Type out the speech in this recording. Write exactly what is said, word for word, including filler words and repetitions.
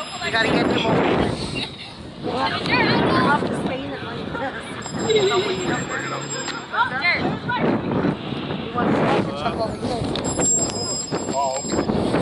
You gotta get them over there. Well, I'll have to stain it like this. You know when you jump there? Like that? You want to smash it, jump over here. Oh, okay.